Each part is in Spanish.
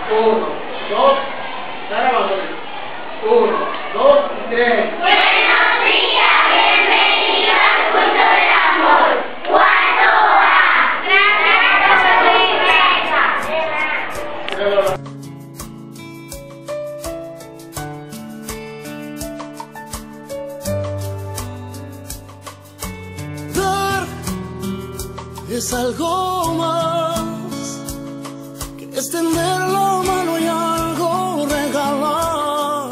1, 2, grabando. 1, 2, 3. Buenos días, bienvenidos al culto del amor. Cuarto A. Gracias por su Dar es algo más que extender la mano y algo regalar.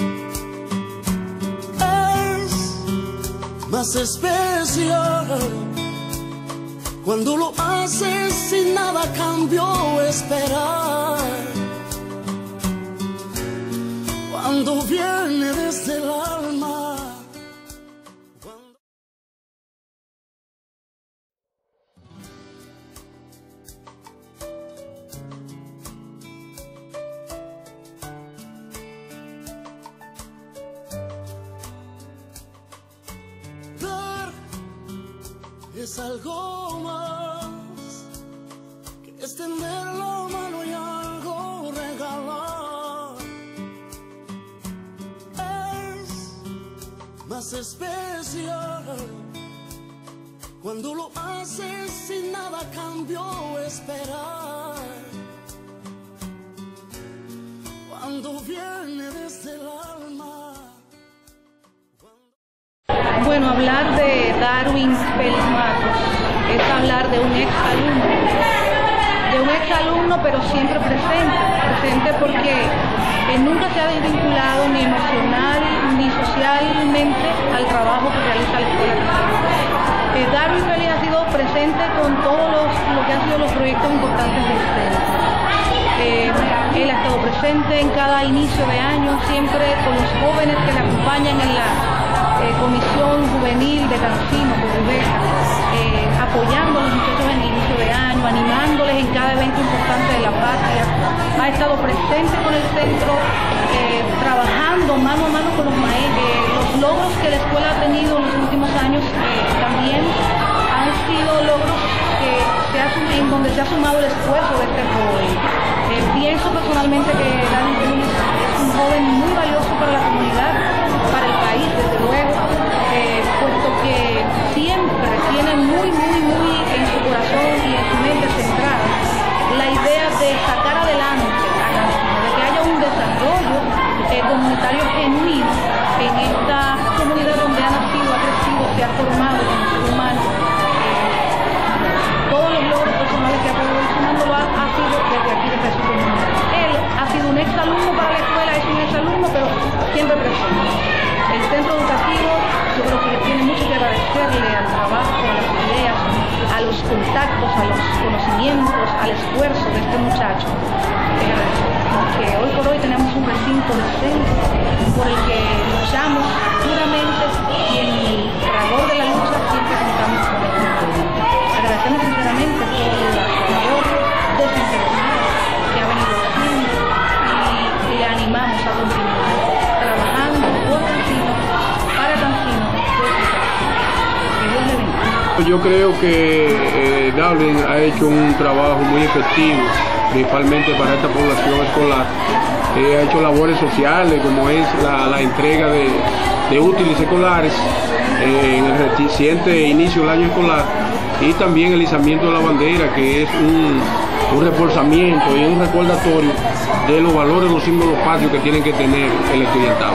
Es más especial cuando lo haces sin nada a cambio esperar. Cuando viene desde el alma. Dar es algo más que extender la mano y algo regalar. Es más especial cuando lo haces sin nada a cambio esperar. Cuando viene desde el alma. Bueno, hablar de Darwin Félix Matos es hablar de un exalumno, pero siempre presente porque nunca se ha desvinculado ni emocional ni socialmente al trabajo que realiza la escuela. Darwin Félix ha sido presente con todos lo que han sido los proyectos importantes del centro. Él ha estado presente en cada inicio de año, siempre con los jóvenes que le acompañan en la comisión juvenil de Cancino, apoyando a los muchachos en el inicio de año, animándoles en cada evento importante de la patria. Ha estado presente con el centro, trabajando mano a mano con los maestros. Los logros que la escuela ha tenido en los últimos años también han sido logros en donde se ha sumado el esfuerzo de este joven. Pienso personalmente que Darwin Félix es un joven muy valioso para la comunidad, para el país, desde luego, puesto que siempre tiene muy en su corazón y en su mente centrada la idea de sacar adelante a Cancino, de que haya un desarrollo comunitario genuino en esta comunidad donde ha nacido, ha crecido, se ha formado como ser humano. Todos los logros personales que ha podido ir sumando lo ha sido desde aquí, desde su comunidad. Él ha sido un exalumno para la escuela, es un exalumno, pero siempre presente. El centro educativo, yo creo que tiene mucho que agradecerle al trabajo, a las ideas, a los contactos, a los conocimientos, al esfuerzo de este muchacho. Que hoy por hoy tenemos un recinto decente por el que luchamos duramente y en el fragor de la lucha siempre contamos con el apoyo. Agradecemos sinceramente por la labor desinteresada que ha venido haciendo y le animamos a continuar trabajando por Cancino, para Cancino, que Dios le bendiga. Yo creo que Darwin ha hecho un trabajo muy efectivo, principalmente para esta población escolar. Ha hecho labores sociales como es la entrega de útiles escolares en el reciente inicio del año escolar, y también el izamiento de la bandera, que es un reforzamiento y un recordatorio de los valores, los símbolos patrios que tienen que tener el estudiantado.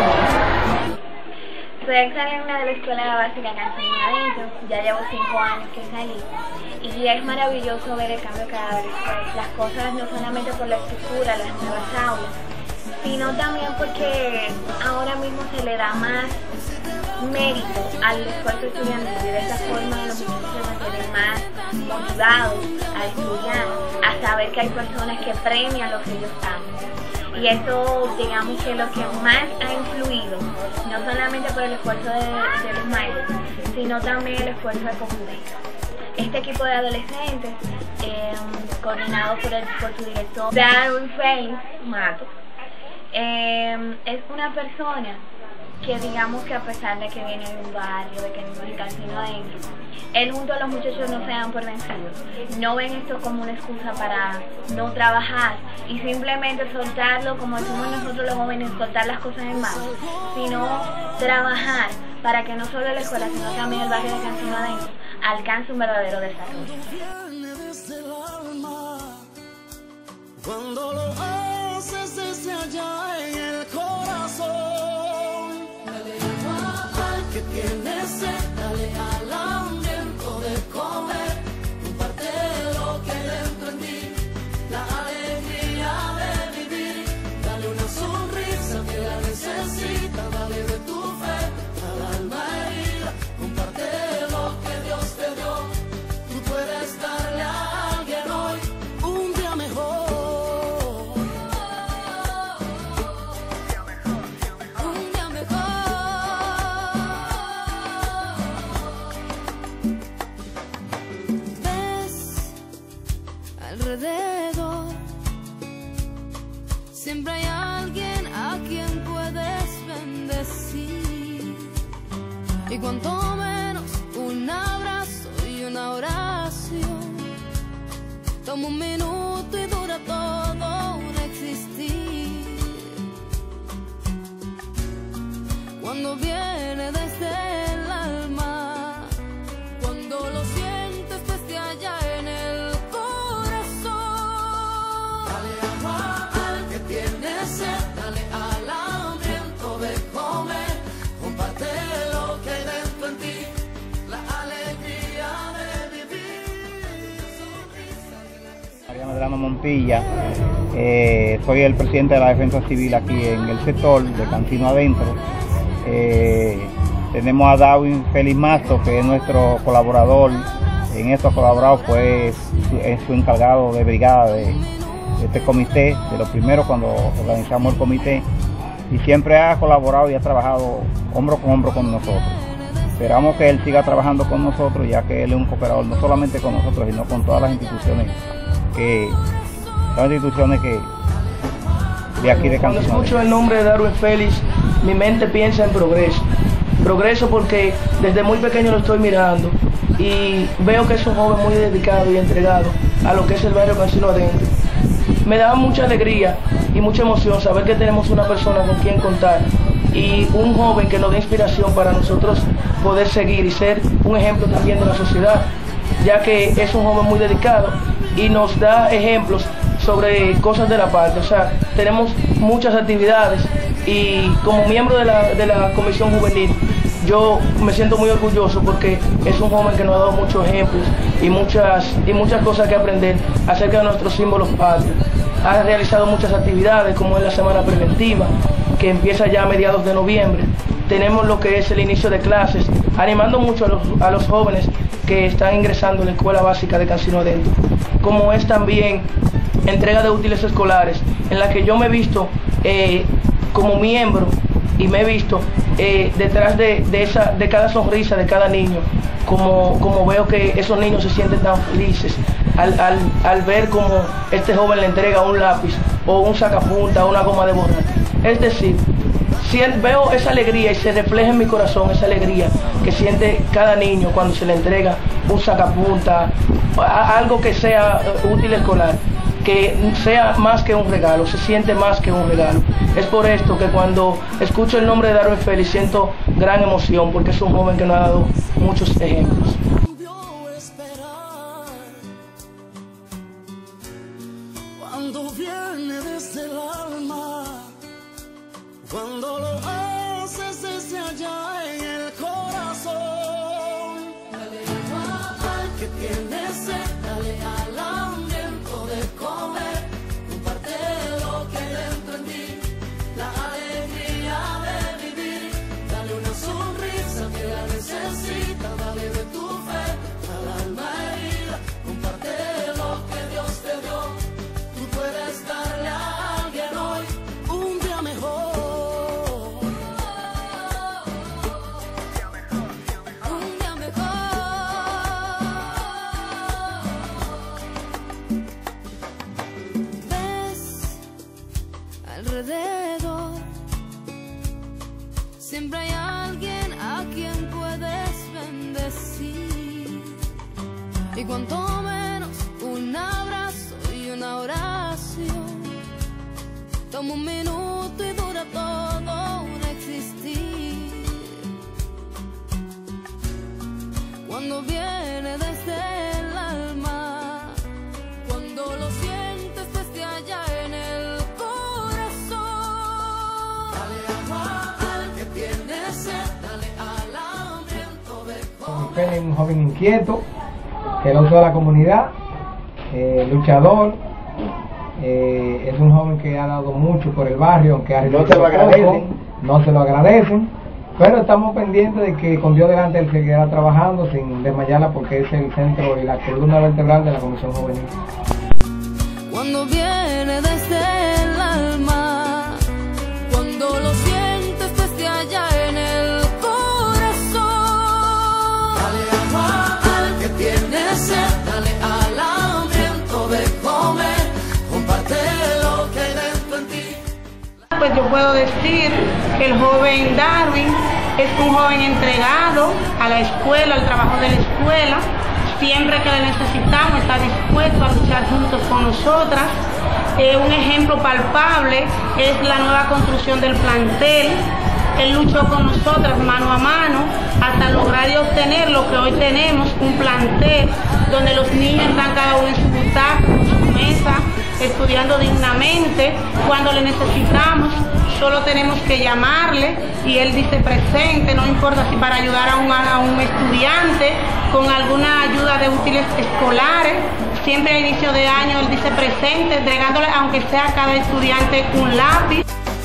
Soy exalumna de la Escuela Básica Cancino Adentro, ya llevo 5 años que salí, y es maravilloso ver el cambio cada vez después. Las cosas no solamente por la estructura, las nuevas aulas, sino también porque ahora mismo se le da más mérito al esfuerzo estudiantil, y de esta forma los muchachos se mantienen más motivados a estudiar, a saber que hay personas que premian lo que ellos hacen. Y eso, digamos, que es lo que más ha influido, no solamente por el esfuerzo de los maestros, sino también el esfuerzo de comunidad. Este equipo de adolescentes, coordinado por su director Darwin Félix Matos, es una persona que digamos que a pesar de que viene de un barrio, de que no hay casino adentro, él junto a los muchachos no se dan por vencidos, no ven esto como una excusa para no trabajar y simplemente soltarlo, como decimos nosotros los jóvenes, soltar las cosas en mano, sino trabajar para que no solo la escuela, sino también el barrio de Casino Adentro alcance un verdadero desarrollo. Cuando lo haces desde allá en el corazón, dale agua al que tiene sed, dale al hambriento de comer, comparte lo que hay dentro en ti, la alegría de vivir, dale una sonrisa que la necesita, dale de tu fe al alma herida, comparte lo que Dios te dio, tú puedes darle a alguien hoy un día mejor. Alrededor siempre hay alguien a quien puedes bendecir, y cuanto menos un abrazo y una oración toma un minuto y dura todo un existir. Cuando viene desde el alma, cuando lo sientes desde allá en el dale al hambriento de comer, comparte lo que hay dentro en ti, la alegría de vivir. María Medrano Montilla, soy el presidente de la Defensa Civil aquí en el sector de Casino Adentro. Tenemos a Darwin Félix Mazo, que es nuestro colaborador. En esto ha colaborado, pues es su encargado de brigada de este comité, de lo primero cuando organizamos el comité, y siempre ha colaborado y ha trabajado hombro con nosotros. Esperamos que él siga trabajando con nosotros, ya que él es un cooperador no solamente con nosotros, sino con todas las instituciones que de aquí de Casino. Cuando escucho el nombre de Darwin Félix, mi mente piensa en progreso. Progreso porque desde muy pequeño lo estoy mirando y veo que es un joven muy dedicado y entregado a lo que es el barrio Casino Adentro. Me da mucha alegría y mucha emoción saber que tenemos una persona con quien contar y un joven que nos dé inspiración para nosotros poder seguir y ser un ejemplo también de la sociedad, ya que es un joven muy dedicado y nos da ejemplos sobre cosas de la parte. O sea, tenemos muchas actividades y como miembro de la Comisión Juvenil, yo me siento muy orgulloso porque es un joven que nos ha dado muchos ejemplos y muchas cosas que aprender acerca de nuestros símbolos patrios. Ha realizado muchas actividades, como es la semana preventiva, que empieza ya a mediados de noviembre. Tenemos lo que es el inicio de clases, animando mucho a los jóvenes que están ingresando en la escuela básica de Casino Adentro. Como es también entrega de útiles escolares, en la que yo me he visto como miembro y me he visto detrás de cada sonrisa de cada niño, como veo que esos niños se sienten tan felices al ver como este joven le entrega un lápiz o un sacapunta o una goma de borrar. Es decir, veo esa alegría y se refleja en mi corazón esa alegría que siente cada niño cuando se le entrega un sacapunta, algo que sea útil escolar, que sea más que un regalo, se siente más que un regalo. Es por esto que cuando escucho el nombre de Darwin Félix siento gran emoción, porque es un joven que nos ha dado muchos ejemplos. Cuando viene desde el alma, cuando lo haces desde allá en el corazón, dale agua al que tiene sed, dale al hambriento de comer, comparte lo que hay dentro en ti, la alegría de vivir, dale una sonrisa que la necesita, dale de tu fe al alma herida, comparte lo que Dios te dio, tú puedes darle a alguien hoy un día mejor. Alrededor siempre hay alguien a quien puedes bendecir. Y cuanto menos un abrazo y una oración, toma un minuto y dura todo un existir. Cuando viene desde el alma, cuando lo sientes desde allá en el corazón. Dale agua al que tiene sed, dale al hambriento de comer. Es un joven inquieto, celoso de la comunidad, luchador. Es un joven que ha dado mucho por el barrio, aunque no se lo agradecen. No se lo agradecen, pero estamos pendientes de que con Dios delante él seguirá trabajando sin desmayarla, porque es el centro y la columna vertebral de la Comisión Juvenil. Cuando viene desde el alma, cuando lo sientes desde allá en el corazón. Dale agua al que tiene sed, dale al hambriento de comer, comparte lo que hay dentro en ti. Pues yo puedo decir que el joven Darwin es un joven entregado a la escuela, al trabajo de la escuela. Siempre que le necesitamos está dispuesto a luchar juntos con nosotras. Un ejemplo palpable es la nueva construcción del plantel. Él luchó con nosotras mano a mano hasta lograr y obtener lo que hoy tenemos, un plantel donde los niños están cada uno en su butaca, con su mesa, estudiando dignamente. Cuando le necesitamos, solo tenemos que llamarle y él dice presente, no importa si para ayudar a un estudiante con alguna ayuda de útiles escolares. Siempre a inicio de año él dice presente, entregándole aunque sea a cada estudiante un lápiz.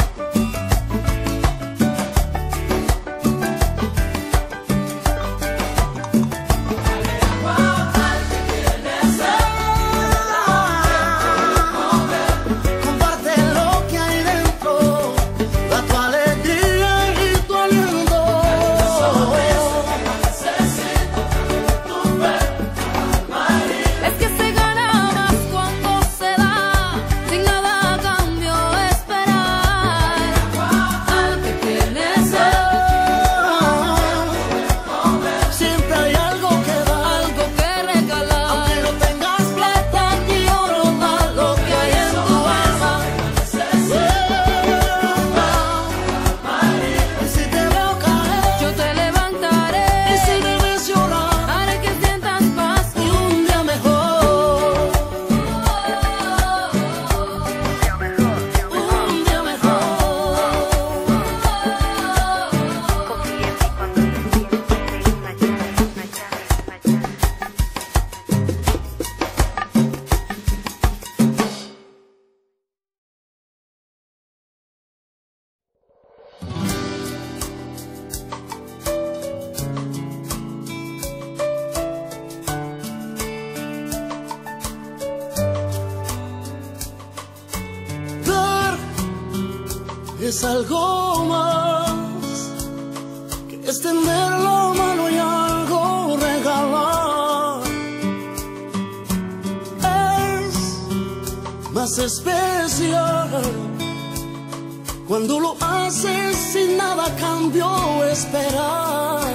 Es algo más que extender la mano y algo regalar. Es más especial cuando lo haces sin nada a cambio esperar.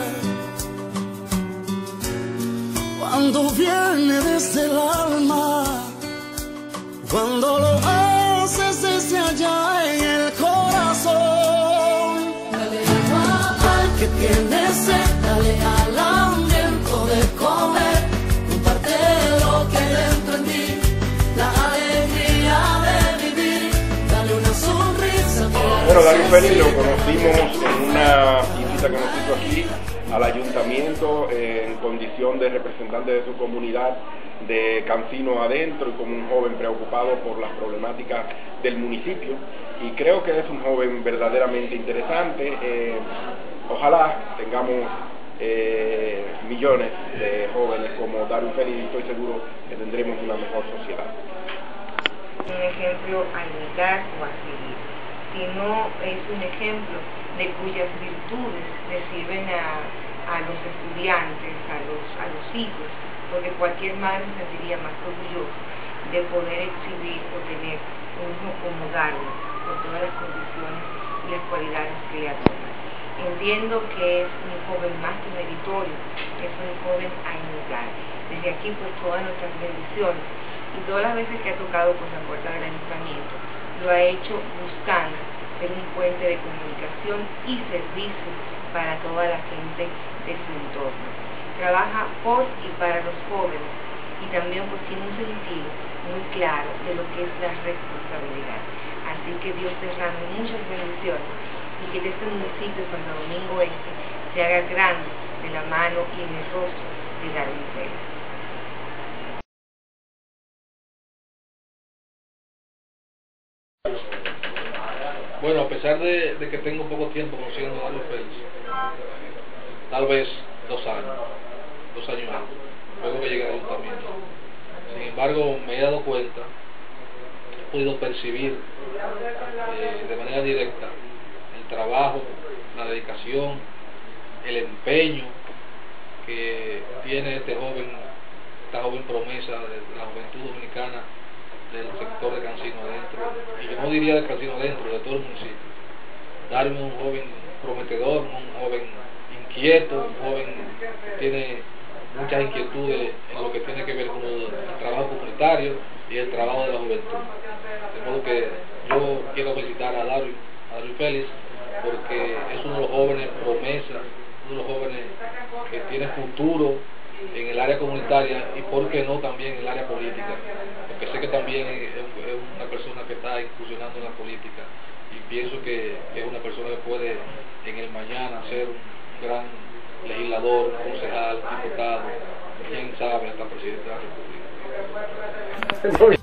Cuando viene desde el alma, cuando lo haces desde allá en el corazón. Dale agua al que tiene sed, dale al hambriento de comer, comparte lo que hay dentro en ti, la alegría de vivir, dale una sonrisa. Bueno, Darío Félix lo conocimos en una visita que nos hizo aquí al ayuntamiento en condición de representante de su comunidad de Cancino Adentro y como un joven preocupado por las problemáticas del municipio, y creo que es un joven verdaderamente interesante. Ojalá tengamos millones de jóvenes como Darío Félix y estoy seguro que tendremos una mejor sociedad. Un ejemplo a imitar o a seguir, sino es un ejemplo de cuyas virtudes le sirven a los estudiantes, a los hijos, porque cualquier madre se sentiría más orgulloso de poder exhibir o tener un hijo como Darwin, con todas las condiciones y las cualidades que le adornan. entiendo que es un joven más que meritorio, es un joven a imitar. Desde aquí pues todas nuestras bendiciones, y todas las veces que ha tocado pues la puerta del ayuntamiento, lo ha hecho buscando ser un puente de comunicación y servicio para toda la gente de su entorno. Trabaja por y para los jóvenes, y también pues tiene un sentido muy claro de lo que es la responsabilidad. Así que Dios derrame muchas bendiciones y que de este municipio Santo Domingo Este se haga grande de la mano y en el rostro de Darwin Félix. Bueno, a pesar de que tengo poco tiempo conociendo a Darwin Félix, tal vez 2 años antes, luego que llegué al ayuntamiento. Sin embargo, me he dado cuenta, he podido percibir de manera directa el trabajo, la dedicación, el empeño que tiene esta joven promesa de la juventud dominicana del sector de Cancino Adentro, y yo no diría de Cancino Adentro, de todo el municipio. Darwin es un joven prometedor, un joven inquieto, un joven que tiene muchas inquietudes en lo que tiene que ver con el trabajo comunitario y el trabajo de la juventud. De modo que yo quiero felicitar a Darwin Félix, porque es uno de los jóvenes promesas, uno de los jóvenes que tiene futuro en el área comunitaria y por qué no también en el área política, porque sé que también es una persona que está incursionando en la política, y pienso que es una persona que puede en el mañana ser un gran legislador, concejal, diputado, quién sabe, hasta presidente de la República.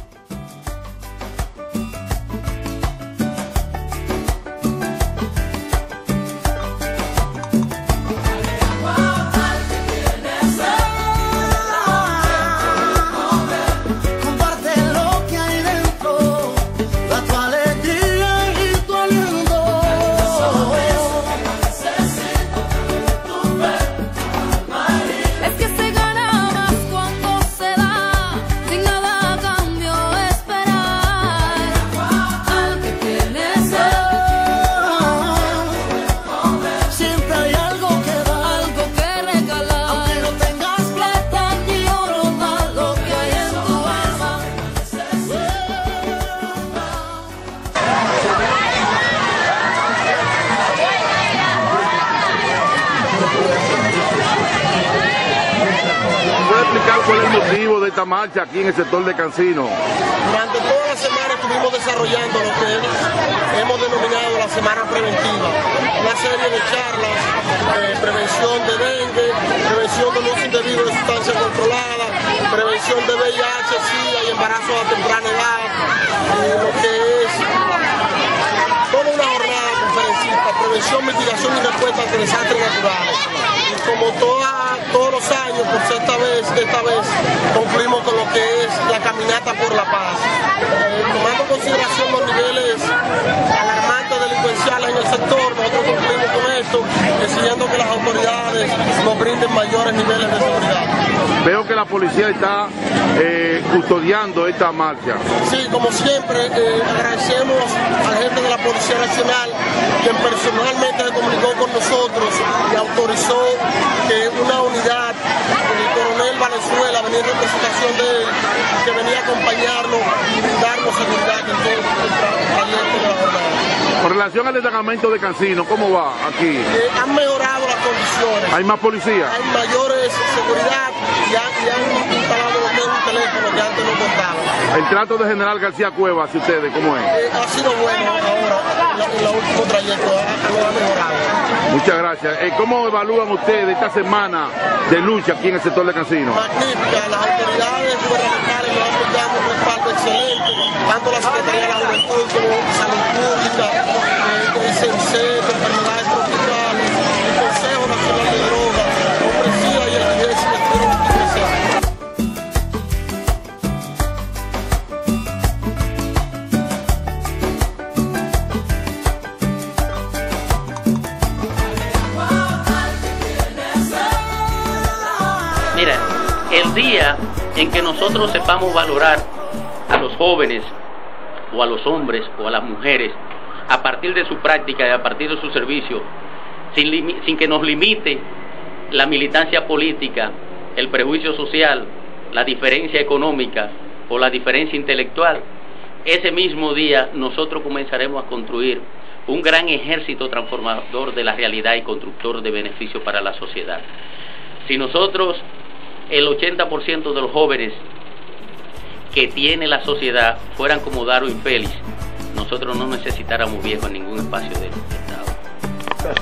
¿Cuál es el motivo de esta marcha aquí en el sector de Cancino? Durante toda la semana estuvimos desarrollando lo que hemos denominado la semana preventiva, una serie de charlas, prevención de dengue, prevención de uso indebido de sustancias controladas, prevención de VIH, SIDA y embarazo a temprana edad, lo que es toda una jornada conferencista, prevención, mitigación y respuesta ante desastres naturales. Y como todos los años, pues esta vez concluimos con lo que es la caminata por la paz. Tomando en consideración los niveles alarmantes delincuenciales en el sector, nosotros concluimos con esto, exigiendo que las autoridades nos brinden mayores niveles de seguridad. Veo que la policía está custodiando esta marcha. Sí, como siempre, agradecemos a la gente de la Policía Nacional, quien personalmente se comunicó con nosotros y autorizó que una unidad, el coronel Valenzuela, venía en representación de él, que venía a acompañarnos y darnos seguridad en todo el trayecto de la jornada. Con relación al destacamento de Cancino, ¿cómo va aquí? Han mejorado las condiciones. ¿Hay más policía? Hay mayores seguridad y han instalado lo que es un teléfono que antes no contaba. El trato de General García Cuevas, ¿y ustedes cómo es? Ha sido bueno ahora, en el último trayecto, lo ha mejorado. Muchas gracias. ¿Cómo evalúan ustedes esta semana de lucha aquí en el sector de Cancino? Magnífica, las autoridades gubernamentales nos han dado un respaldo excelente, tanto la Secretaría de la Juventud como Salud Pública, el CENSE, enfermedades tropicales, el Consejo Nacional de Drogas, Ofrecida y el IGESI estuvieron aquí presentes. Mira, el día en que nosotros sepamos valorar a los jóvenes o a los hombres o a las mujeres a partir de su práctica y a partir de su servicio, sin que nos limite la militancia política, el prejuicio social, la diferencia económica o la diferencia intelectual, ese mismo día nosotros comenzaremos a construir un gran ejército transformador de la realidad y constructor de beneficio para la sociedad. Si nosotros, el 80% de los jóvenes que tiene la sociedad fueran como Darwin Félix, nosotros no necesitáramos viejos en ningún espacio del Estado.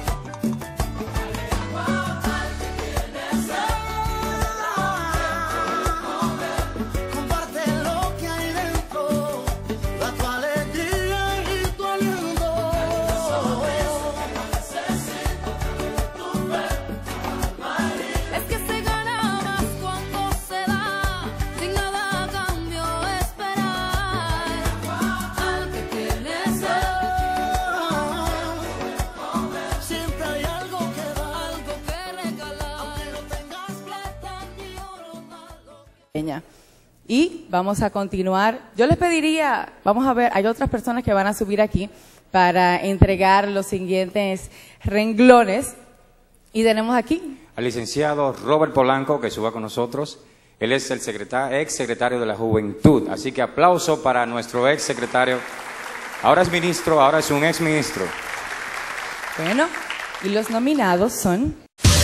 Y vamos a continuar. Yo les pediría, vamos a ver, hay otras personas que van a subir aquí para entregar los siguientes renglones. Y tenemos aquí al licenciado Robert Polanco, que suba con nosotros. Él es el ex secretario de la Juventud. Así que aplauso para nuestro ex secretario. Ahora es ministro, ahora es un ex ministro. Bueno, y los nominados son...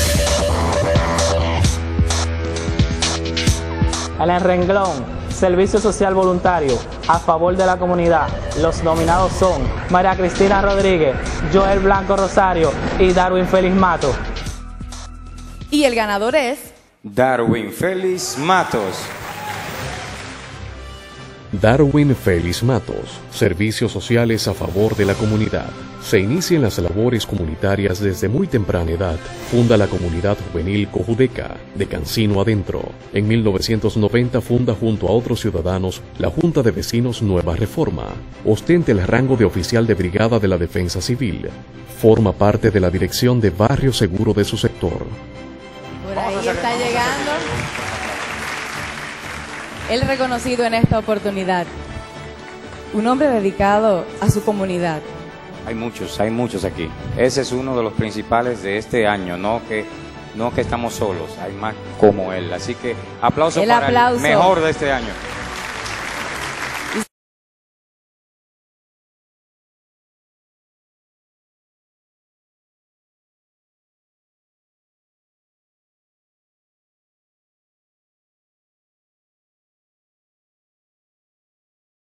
En el renglón Servicio Social Voluntario a favor de la comunidad, los nominados son María Cristina Rodríguez, Joel Blanco Rosario y Darwin Félix Matos. Y el ganador es... Darwin Félix Matos. Darwin Félix Matos, Servicios Sociales a favor de la comunidad. Se inicia en las labores comunitarias desde muy temprana edad. Funda la Comunidad Juvenil Cojudeca, de Cancino Adentro. En 1990 funda junto a otros ciudadanos la Junta de Vecinos Nueva Reforma. Ostenta el rango de oficial de brigada de la Defensa Civil. Forma parte de la dirección de Barrio Seguro de su sector. Por ahí está llegando el reconocido en esta oportunidad. Un hombre dedicado a su comunidad. Hay muchos aquí. Ese es uno de los principales de este año, no que estamos solos, hay más como él. Así que aplauso para el mejor de este año.